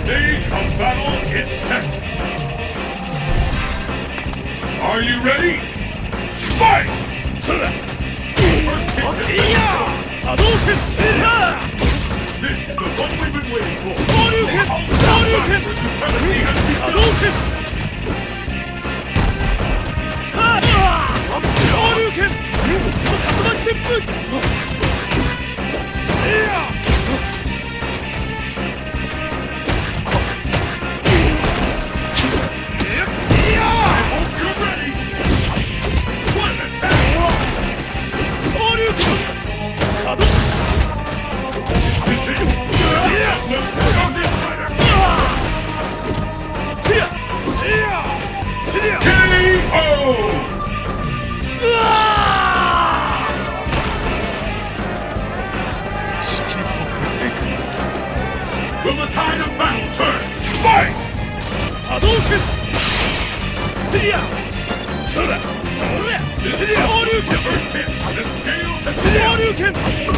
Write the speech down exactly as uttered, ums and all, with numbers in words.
stage of battle is set. Are you ready? Fight! First kick. This is the one we've been waiting for. Hadouken! Supremacy has begun. Hadouken! Will the tide of battle turn? Fight! Hadouken! This is the first hit. The scales have